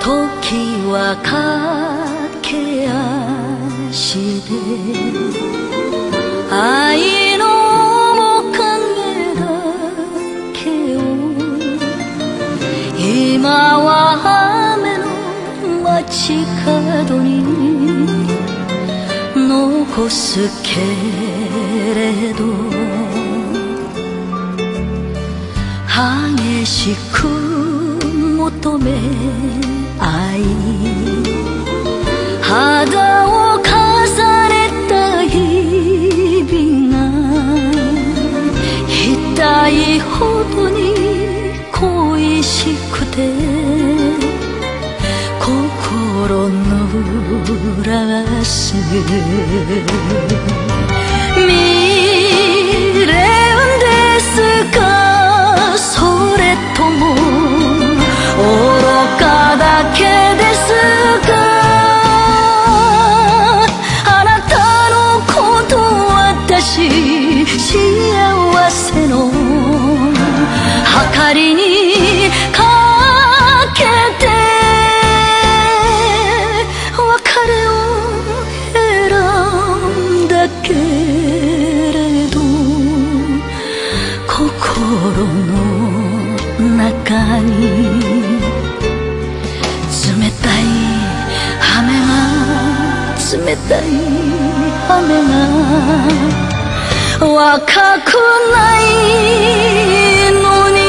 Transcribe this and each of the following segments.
時は駆け足で愛の面影だけを今は雨の街角に残すけれど激しく求め愛肌を重ねた日々が痛いほどに恋しくて心濡らす未練ですかそれとも愚かだけですかあなたのこと私幸せの計りにかけて別れを選んだけれど心の中に冷たい雨が若くないのに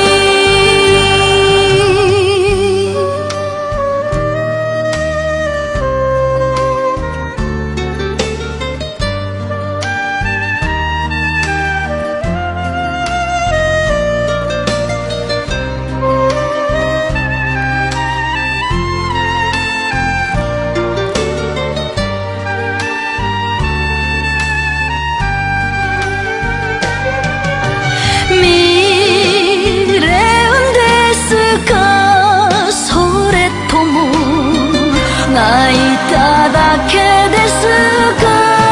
泣いただけですか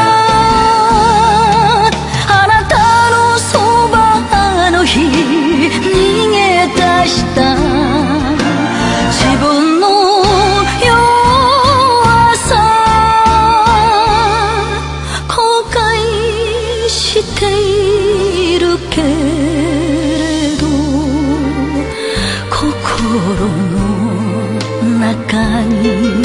あなたのそばの日逃げ出した自分の弱さ後悔しているけれど心の中に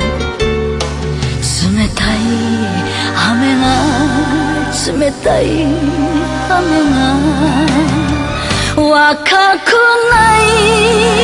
冷たい雨が若くない